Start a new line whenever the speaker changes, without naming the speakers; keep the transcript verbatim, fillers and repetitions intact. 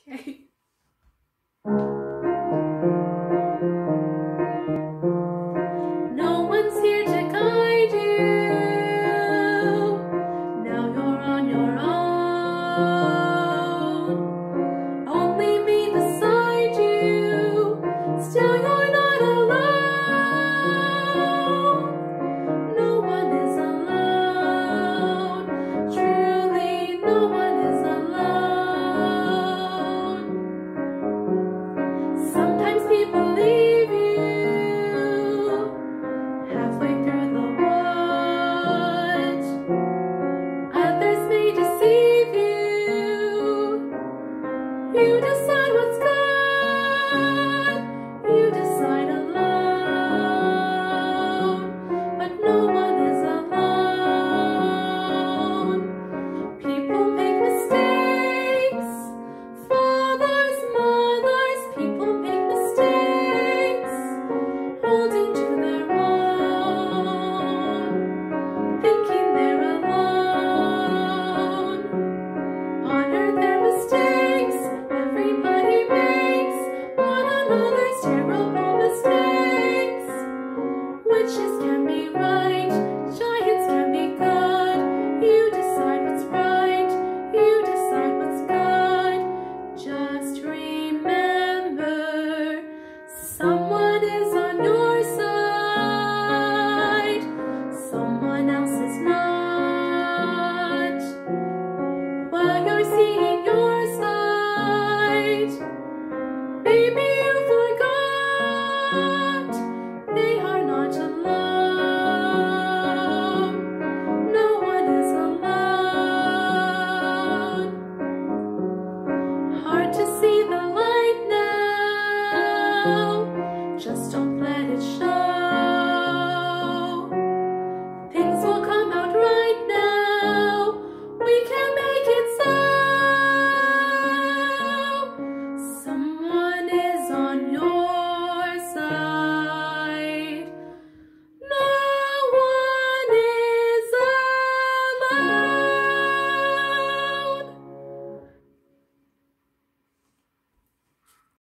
Okay. No one's here to guide you. Now you're on your own. Only me beside you. Still you're not alone. No one is alone. Truly, no one is alone. Sometimes people leave you halfway through the woods. Others may deceive you. You decide.